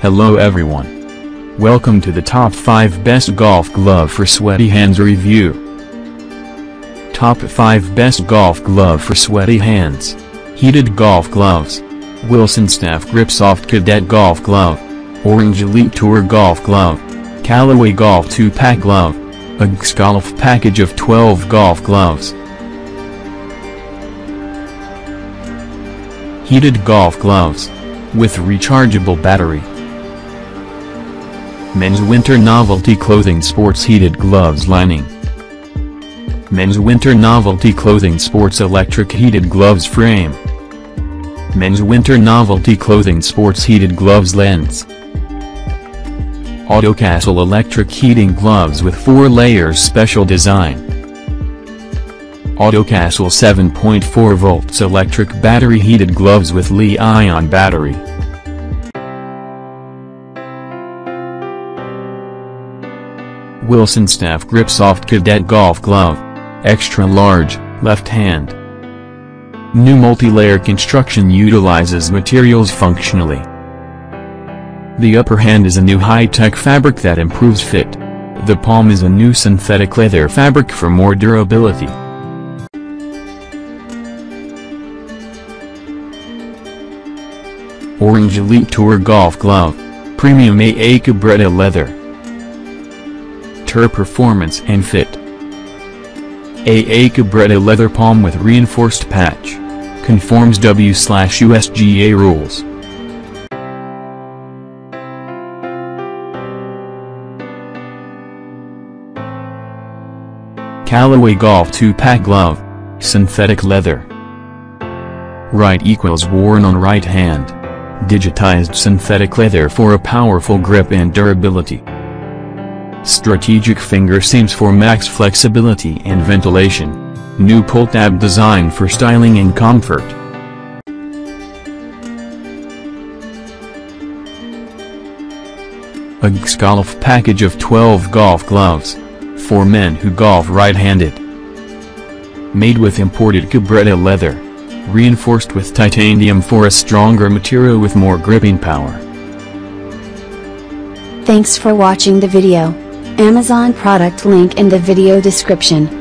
Hello everyone. Welcome to the top 5 best golf glove for sweaty hands review. Top 5 best golf glove for sweaty hands. Heated golf gloves. Wilson Staff Grip Soft Cadet Golf Glove. Orange Elite Tour Golf Glove. Callaway Golf 2-Pack Glove. HIRZL Golf Package of 12 Golf Gloves. Heated golf gloves. With rechargeable battery. Men's Winter Novelty Clothing Sports Heated Gloves Lining. Men's Winter Novelty Clothing Sports Electric Heated Gloves Frame. Men's Winter Novelty Clothing Sports Heated Gloves Lens. AutoCastle Electric Heating Gloves with 4 layers Special Design. AutoCastle 7.4 volts Electric Battery Heated Gloves with Li-ion Battery. Wilson Staff Grip Soft Cadet Golf Glove. Extra large, left hand. New multi-layer construction utilizes materials functionally. The upper hand is a new high-tech fabric that improves fit. The palm is a new synthetic leather fabric for more durability. Orange Elite Tour Golf Glove. Premium AA Cabretta Leather. Tour Performance and Fit. AA Cabretta Leather Palm with reinforced patch. Conforms W/USGA rules. Callaway Golf 2-Pack Glove. Synthetic leather. Right equals worn on right hand. Digitized synthetic leather for a powerful grip and durability. Strategic finger seams for max flexibility and ventilation. New pull tab design for styling and comfort. HIRZL Golf Package of 12 Golf Gloves. For men who golf right-handed. Made with imported Cabretta leather. Reinforced with titanium for a stronger material with more gripping power. Thanks for watching the video. Amazon product link in the video description.